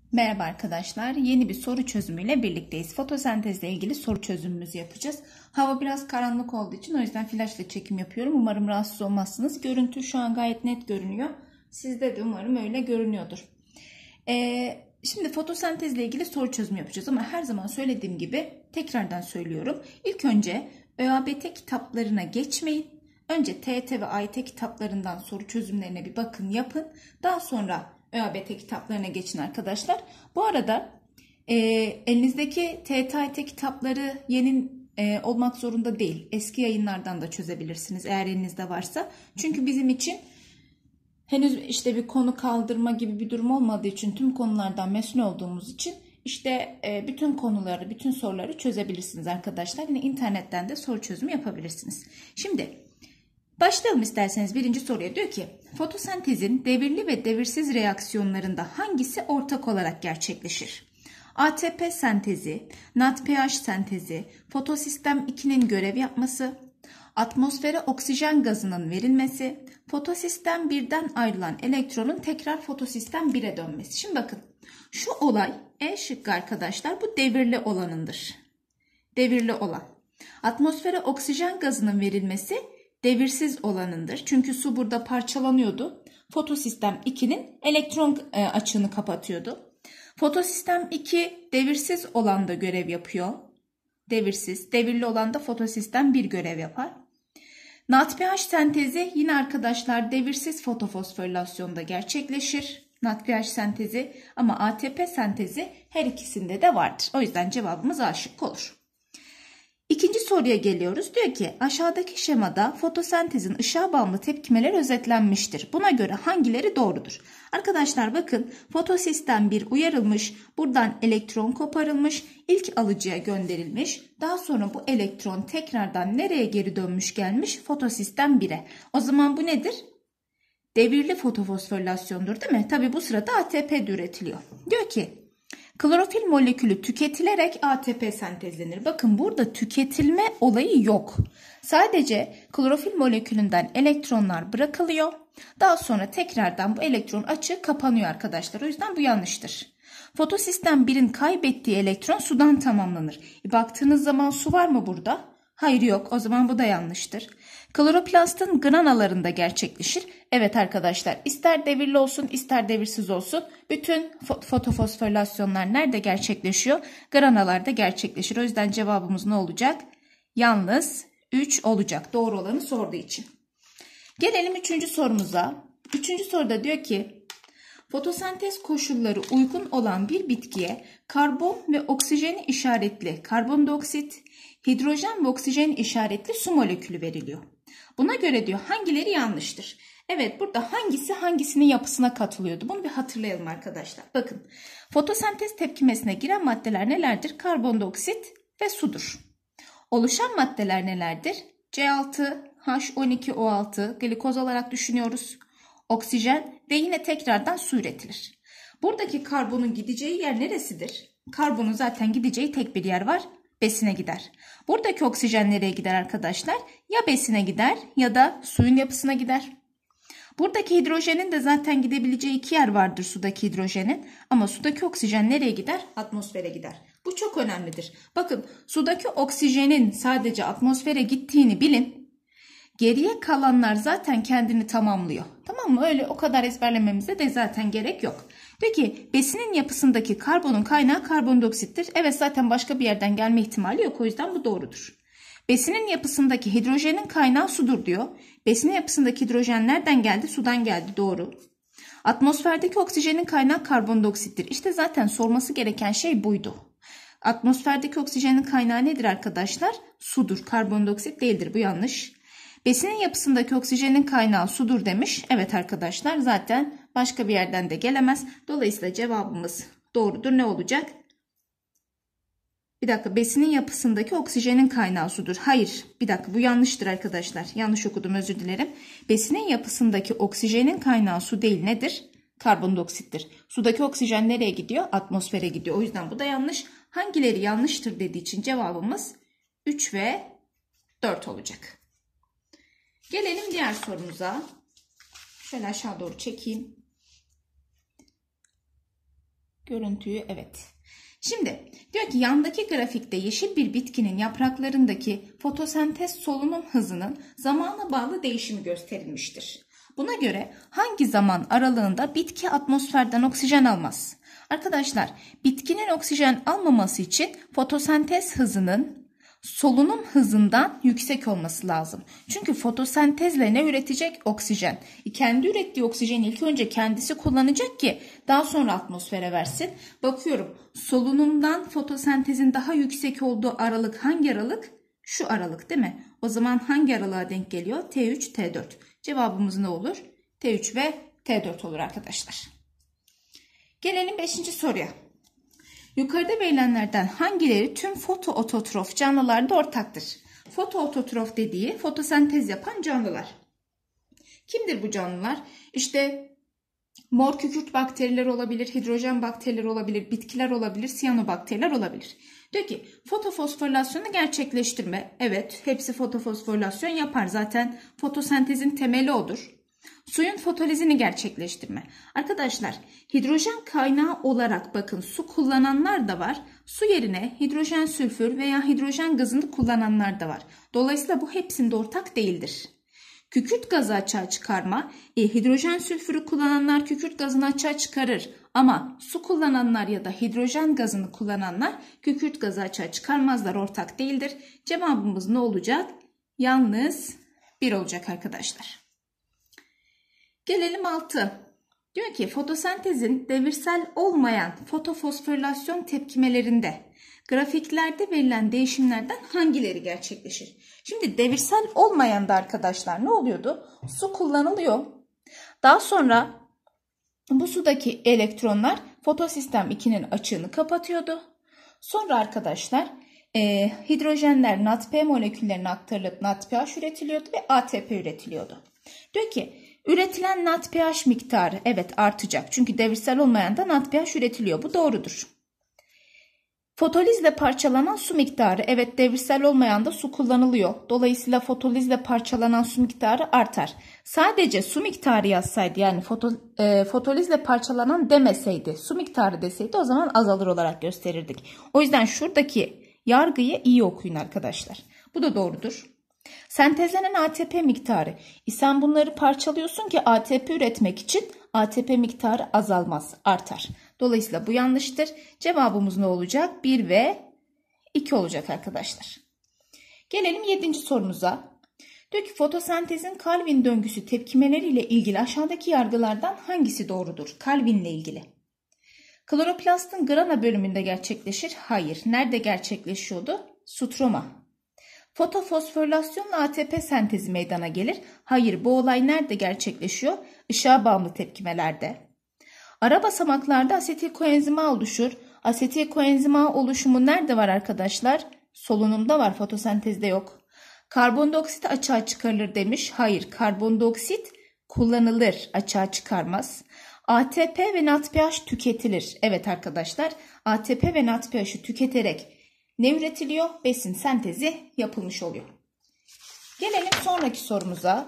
Merhaba arkadaşlar. Yeni bir soru çözümüyle birlikteyiz. Fotosentezle ilgili soru çözümümüzü yapacağız. Hava biraz karanlık olduğu için o yüzden flaşla çekim yapıyorum. Umarım rahatsız olmazsınız. Görüntü şu an gayet net görünüyor. Sizde de umarım öyle görünüyordur. Şimdi fotosentezle ilgili soru çözümü yapacağız ama her zaman söylediğim gibi tekrardan söylüyorum. İlk önce ÖABT kitaplarına geçmeyin. Önce TET ve AYT kitaplarından soru çözümlerine bir bakın, yapın. Daha sonra ÖABT kitaplarına geçin arkadaşlar. Bu arada elinizdeki TET AYT kitapları yeni olmak zorunda değil. Eski yayınlardan da çözebilirsiniz eğer elinizde varsa. Çünkü bizim için henüz işte bir konu kaldırma gibi bir durum olmadığı için, tüm konulardan mesul olduğumuz için işte bütün konuları, bütün soruları çözebilirsiniz arkadaşlar. Yine internetten de soru çözümü yapabilirsiniz. Şimdi başlayalım isterseniz birinci soruya. Diyor ki fotosentezin devirli ve devirsiz reaksiyonlarında hangisi ortak olarak gerçekleşir? ATP sentezi, NADPH sentezi, fotosistem 2'nin görev yapması, atmosfere oksijen gazının verilmesi, fotosistem 1'den ayrılan elektronun tekrar fotosistem 1'e dönmesi. Şimdi bakın şu olay E şıkkı arkadaşlar, bu devirli olanındır. Devirli olan. Atmosfere oksijen gazının verilmesi devirsiz olanındır. Çünkü su burada parçalanıyordu. Fotosistem 2'nin elektron açığını kapatıyordu. Fotosistem 2 devirsiz olan da görev yapıyor. Devirsiz. Devirli olan da fotosistem 1 görev yapar. NADPH sentezi yine arkadaşlar devirsiz fotofosforilasyonda gerçekleşir. NADPH sentezi ama ATP sentezi her ikisinde de vardır. O yüzden cevabımız A şıkkı olur. İkinci soruya geliyoruz. Diyor ki aşağıdaki şemada fotosentezin ışığa bağımlı tepkimeler özetlenmiştir. Buna göre hangileri doğrudur? Arkadaşlar bakın, fotosistem 1 uyarılmış. Buradan elektron koparılmış. İlk alıcıya gönderilmiş. Daha sonra bu elektron tekrardan nereye geri dönmüş gelmiş? Fotosistem 1'e. O zaman bu nedir? Devirli fotofosforilasyondur değil mi? Tabi bu sırada ATP de üretiliyor. Diyor ki klorofil molekülü tüketilerek ATP sentezlenir. Bakın burada tüketilme olayı yok. Sadece klorofil molekülünden elektronlar bırakılıyor. Daha sonra tekrardan bu elektron açığı kapanıyor arkadaşlar. O yüzden bu yanlıştır. Fotosistem 1'in kaybettiği elektron sudan tamamlanır. Baktığınız zaman su var mı burada? Hayır, yok. O zaman bu da yanlıştır. Kloroplastın granalarında gerçekleşir. Evet arkadaşlar, ister devirli olsun ister devirsiz olsun bütün fotofosforilasyonlar nerede gerçekleşiyor? Granalarda gerçekleşir. O yüzden cevabımız ne olacak? Yalnız 3 olacak. Doğru olanı sorduğu için. Gelelim 3. sorumuza. 3. soruda diyor ki fotosentez koşulları uygun olan bir bitkiye karbon ve oksijeni işaretli karbondioksit, hidrojen ve oksijen işaretli su molekülü veriliyor. Buna göre diyor hangileri yanlıştır? Evet, burada hangisi hangisinin yapısına katılıyordu? Bunu bir hatırlayalım arkadaşlar. Bakın, fotosentez tepkimesine giren maddeler nelerdir? Karbondioksit ve sudur. Oluşan maddeler nelerdir? C6H12O6 glikoz olarak düşünüyoruz. Oksijen ve yine tekrardan su üretilir. Buradaki karbonun gideceği yer neresidir? Karbonun zaten gideceği tek bir yer var. Besine gider. Buradaki oksijen nereye gider arkadaşlar? Ya besine gider ya da suyun yapısına gider. Buradaki hidrojenin de zaten gidebileceği 2 yer vardır sudaki hidrojenin. Ama sudaki oksijen nereye gider? Atmosfere gider. Bu çok önemlidir. Bakın, sudaki oksijenin sadece atmosfere gittiğini bilin. Geriye kalanlar zaten kendini tamamlıyor. Tamam mı? Öyle o kadar ezberlememize de zaten gerek yok. Peki besinin yapısındaki karbonun kaynağı karbondioksittir. Evet, zaten başka bir yerden gelme ihtimali yok. O yüzden bu doğrudur. Besinin yapısındaki hidrojenin kaynağı sudur diyor. Besinin yapısındaki hidrojen nereden geldi? Sudan geldi. Doğru. Atmosferdeki oksijenin kaynağı karbondioksittir. İşte zaten sorması gereken şey buydu. Atmosferdeki oksijenin kaynağı nedir arkadaşlar? Sudur. Karbondioksit değildir. Bu yanlış. Besinin yapısındaki oksijenin kaynağı sudur demiş. Evet arkadaşlar, zaten başka bir yerden de gelemez. Dolayısıyla cevabımız doğrudur. Ne olacak? Bir dakika, besinin yapısındaki oksijenin kaynağı sudur. Hayır, bir dakika, bu yanlıştır arkadaşlar. Yanlış okudum, özür dilerim. Besinin yapısındaki oksijenin kaynağı su değil, nedir? Karbondioksittir. Sudaki oksijen nereye gidiyor? Atmosfere gidiyor. O yüzden bu da yanlış. Hangileri yanlıştır dediği için cevabımız 3 ve 4 olacak. Gelelim diğer sorumuza. Şöyle aşağı doğru çekeyim. Görüntüyü evet. Şimdi diyor ki yandaki grafikte yeşil bir bitkinin yapraklarındaki fotosentez solunum hızının zamana bağlı değişimi gösterilmiştir. Buna göre hangi zaman aralığında bitki atmosferden oksijen almaz? Arkadaşlar, bitkinin oksijen almaması için fotosentez hızının solunum hızından yüksek olması lazım. Çünkü fotosentezle ne üretecek? Oksijen. Kendi ürettiği oksijeni ilk önce kendisi kullanacak ki daha sonra atmosfere versin. Bakıyorum, solunumdan fotosentezin daha yüksek olduğu aralık hangi aralık? Şu aralık değil mi? O zaman hangi aralığa denk geliyor? T3, T4. Cevabımız ne olur? T3 ve T4 olur arkadaşlar. Gelelim 5. soruya. Yukarıda verilenlerden hangileri tüm fotoototrof canlılarda ortaktır? Fotoototrof dediği fotosentez yapan canlılar. Kimdir bu canlılar? İşte mor kükürt bakterileri olabilir, hidrojen bakterileri olabilir, bitkiler olabilir, siyanobakteriler olabilir. Diyor ki fotofosforilasyonu gerçekleştirme. Evet, hepsi fotofosforilasyon yapar. Zaten fotosentezin temeli odur. Suyun fotolizini gerçekleştirme. Arkadaşlar, hidrojen kaynağı olarak bakın su kullananlar da var. Su yerine hidrojen sülfür veya hidrojen gazını kullananlar da var. Dolayısıyla bu hepsinde ortak değildir. Kükürt gazı açığa çıkarma. Hidrojen sülfürü kullananlar kükürt gazını açığa çıkarır. Ama su kullananlar ya da hidrojen gazını kullananlar kükürt gazı açığa çıkarmazlar, ortak değildir. Cevabımız ne olacak? Yalnız 1 olacak arkadaşlar. Gelelim 6. Diyor ki fotosentezin devirsel olmayan fotofosforilasyon tepkimelerinde grafiklerde verilen değişimlerden hangileri gerçekleşir? Şimdi devirsel olmayan da arkadaşlar ne oluyordu? Su kullanılıyor. Daha sonra bu sudaki elektronlar fotosistem 2'nin açığını kapatıyordu. Sonra arkadaşlar hidrojenler NADP moleküllerine aktarılıp NADPH üretiliyordu ve ATP üretiliyordu. Diyor ki üretilen NADPH miktarı evet artacak. Çünkü devirsel olmayan da NADPH üretiliyor. Bu doğrudur. Fotolizle parçalanan su miktarı evet devirsel olmayan da su kullanılıyor. Dolayısıyla fotolizle parçalanan su miktarı artar. Sadece su miktarı yazsaydı yani fotolizle parçalanan demeseydi su miktarı deseydi o zaman azalır olarak gösterirdik. O yüzden şuradaki yargıyı iyi okuyun arkadaşlar. Bu da doğrudur. Sentezlenen ATP miktarı. Sen bunları parçalıyorsun ki ATP üretmek için ATP miktarı azalmaz, artar. Dolayısıyla bu yanlıştır. Cevabımız ne olacak? 1 ve 2 olacak arkadaşlar. Gelelim 7. sorumuza. Diyor ki fotosentezin Calvin döngüsü tepkimeleriyle ilgili aşağıdaki yargılardan hangisi doğrudur? Calvin'le ilgili. Kloroplastın grana bölümünde gerçekleşir. Hayır. Nerede gerçekleşiyordu? Stroma. Fotofosforilasyonla ATP sentezi meydana gelir. Hayır, bu olay nerede gerçekleşiyor? Işığa bağımlı tepkimelerde. Ara basamaklarda asetil koenzim A oluşur. Asetil koenzim A oluşumu nerede var arkadaşlar? Solunumda var, fotosentezde yok. Karbondioksit açığa çıkarılır demiş. Hayır, karbondioksit kullanılır, açığa çıkarmaz. ATP ve NADPH tüketilir. Evet arkadaşlar, ATP ve NADPH'ı tüketerek ne üretiliyor? Besin sentezi yapılmış oluyor. Gelelim sonraki sorumuza.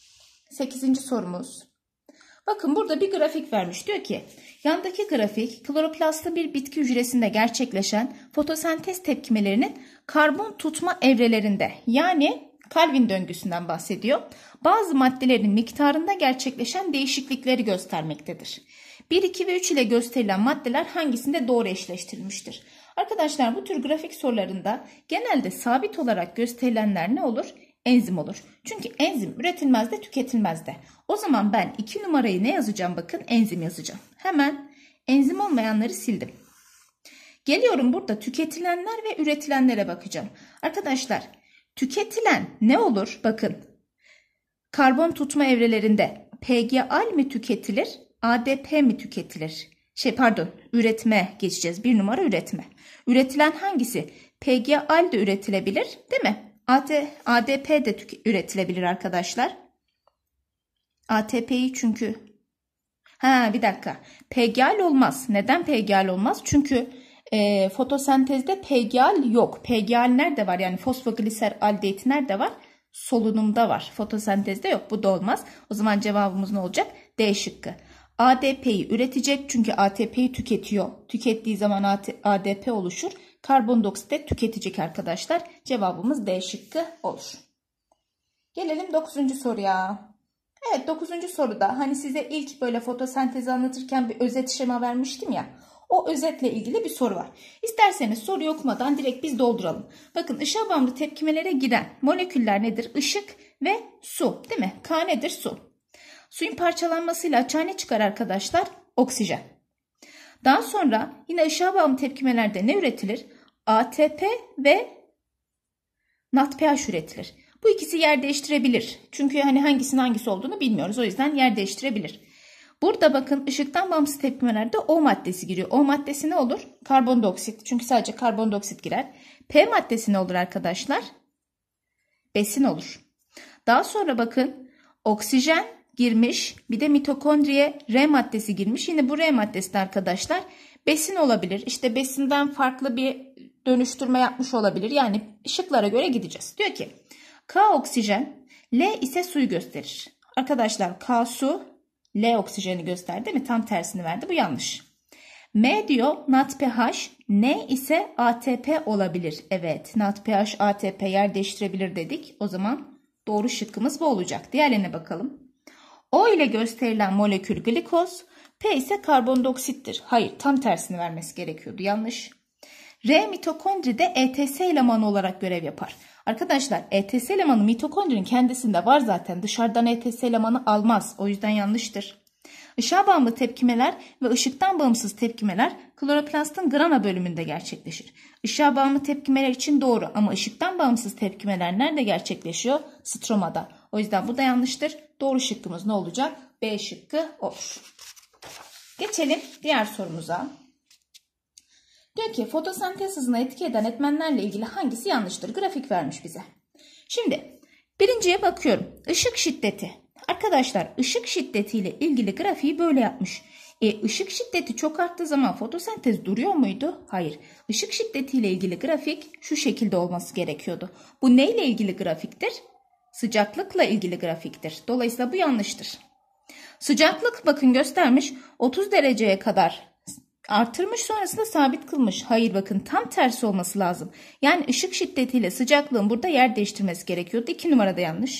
8. sorumuz. Bakın burada bir grafik vermiş. Diyor ki yandaki grafik kloroplastlı bir bitki hücresinde gerçekleşen fotosentez tepkimelerinin karbon tutma evrelerinde yani Calvin döngüsünden bahsediyor. Bazı maddelerin miktarında gerçekleşen değişiklikleri göstermektedir. 1, 2 ve 3 ile gösterilen maddeler hangisinde doğru eşleştirilmiştir? Arkadaşlar bu tür grafik sorularında genelde sabit olarak gösterilenler ne olur? Enzim olur. Çünkü enzim üretilmez de tüketilmez de. O zaman ben 2 numarayı ne yazacağım? Bakın enzim yazacağım. Hemen enzim olmayanları sildim. Geliyorum burada tüketilenler ve üretilenlere bakacağım. Arkadaşlar tüketilen ne olur? Bakın karbon tutma evrelerinde PGAL mi tüketilir? ADP mi tüketilir? Üretime geçeceğiz. 1 numara üretme. Üretilen hangisi? PGAL de üretilebilir değil mi? ADP de üretilebilir arkadaşlar. ATP'yi çünkü bir dakika. PGAL olmaz. Neden PGAL olmaz? Çünkü fotosentezde PGAL yok. PGAL nerede var? Yani fosfogliser aldehit nerede var? Solunumda var. Fotosentezde yok. Bu da olmaz. O zaman cevabımız ne olacak? D şıkkı. ADP'yi üretecek çünkü ATP'yi tüketiyor. Tükettiği zaman ADP oluşur. Karbondioksit de tüketecek arkadaşlar. Cevabımız D şıkkı olur. Gelelim 9. soruya. Evet, 9. soruda hani size ilk böyle fotosentezi anlatırken bir özet şema vermiştim ya. O özetle ilgili bir soru var. İsterseniz soruyu okumadan direkt biz dolduralım. Bakın ışığa bağımlı tepkimelere giren moleküller nedir? Işık ve su, değil mi? K nedir? Su. Suyun parçalanmasıyla açığa ne çıkar arkadaşlar? Oksijen. Daha sonra yine ışığa bağımlı tepkimelerde ne üretilir? ATP ve NADPH üretilir. Bu ikisi yer değiştirebilir. Çünkü hani hangisinin hangisi olduğunu bilmiyoruz. O yüzden yer değiştirebilir. Burada bakın ışıktan bağımsız tepkimelerde O maddesi giriyor. O maddesi ne olur? Karbondioksit. Çünkü sadece karbondioksit girer. P maddesi ne olur arkadaşlar? Besin olur. Daha sonra bakın oksijen girmiş. Bir de mitokondriye R maddesi girmiş. Yine bu R maddesi de arkadaşlar besin olabilir. İşte besinden farklı bir dönüştürme yapmış olabilir. Yani ışıklara göre gideceğiz. Diyor ki K oksijen, L ise suyu gösterir. Arkadaşlar K su, L oksijeni gösterdi değil mi? Tam tersini verdi. Bu yanlış. M diyor NADPH, N ise ATP olabilir. Evet, NADPH, ATP yer değiştirebilir dedik. O zaman doğru şıkkımız bu olacak. Diğerlerine bakalım. O ile gösterilen molekül glikoz, P ise karbondioksittir. Hayır, tam tersini vermesi gerekiyordu. Yanlış. R mitokondride ETS elemanı olarak görev yapar. Arkadaşlar ETS elemanı mitokondrinin kendisinde var zaten. Dışarıdan ETS elemanı almaz. O yüzden yanlıştır. Işığa bağımlı tepkimeler ve ışıktan bağımsız tepkimeler kloroplastın grana bölümünde gerçekleşir. Işığa bağımlı tepkimeler için doğru ama ışıktan bağımsız tepkimeler nerede gerçekleşiyor? Stromada. O yüzden bu da yanlıştır. Doğru şıkkımız ne olacak? B şıkkı olur. Geçelim diğer sorumuza. Diyor ki fotosentez hızına etki eden etmenlerle ilgili hangisi yanlıştır? Grafik vermiş bize. Şimdi birinciye bakıyorum. Işık şiddeti. Arkadaşlar ışık şiddetiyle ilgili grafiği böyle yapmış. Işık şiddeti çok arttığı zaman fotosentez duruyor muydu? Hayır. Işık şiddetiyle ilgili grafik şu şekilde olması gerekiyordu. Bu neyle ilgili grafiktir? Sıcaklıkla ilgili grafiktir. Dolayısıyla bu yanlıştır. Sıcaklık bakın göstermiş 30 dereceye kadar artırmış sonrasında sabit kılmış. Hayır bakın tam tersi olması lazım. Yani ışık şiddetiyle sıcaklığın burada yer değiştirmesi gerekiyordu. 2 numarada yanlış.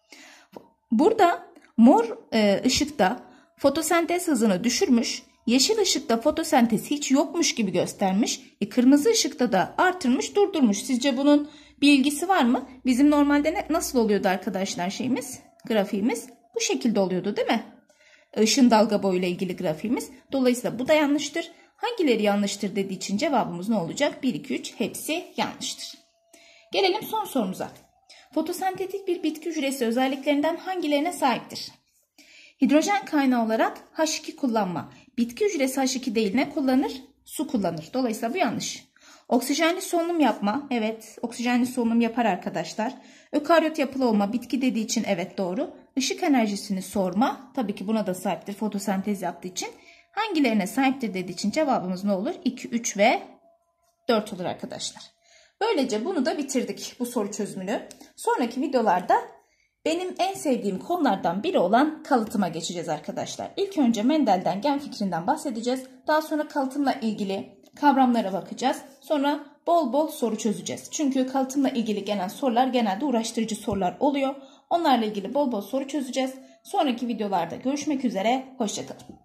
Burada mor ışıkta fotosentez hızını düşürmüş. Yeşil ışıkta fotosentez hiç yokmuş gibi göstermiş. Kırmızı ışıkta da artırmış durdurmuş. Sizce bunun bir ilgisi var mı? Bizim normalde nasıl oluyordu arkadaşlar grafiğimiz? Bu şekilde oluyordu değil mi? Işın dalga boyuyla ilgili grafiğimiz. Dolayısıyla bu da yanlıştır. Hangileri yanlıştır dediği için cevabımız ne olacak? 1, 2, 3 hepsi yanlıştır. Gelelim son sorumuza. Fotosentetik bir bitki hücresi özelliklerinden hangilerine sahiptir? Hidrojen kaynağı olarak H2 kullanma. Bitki hücresi H2 değil ne kullanır? Su kullanır. Dolayısıyla bu yanlış. Oksijenli solunum yapma. Evet, oksijenli solunum yapar arkadaşlar. Ökaryot yapılı olma bitki dediği için evet doğru. Işık enerjisini sorma. Tabii ki buna da sahiptir fotosentez yaptığı için. Hangilerine sahiptir dediği için cevabımız ne olur? 2, 3 ve 4 olur arkadaşlar. Böylece bunu da bitirdik bu soru çözümünü. Sonraki videolarda benim en sevdiğim konulardan biri olan kalıtıma geçeceğiz arkadaşlar. İlk önce Mendel'den gen fikrinden bahsedeceğiz. Daha sonra kalıtımla ilgili kavramlara bakacağız. Sonra bol bol soru çözeceğiz. Çünkü kalıtımla ilgili gelen sorular genelde uğraştırıcı sorular oluyor. Onlarla ilgili bol bol soru çözeceğiz. Sonraki videolarda görüşmek üzere. Hoşça kalın.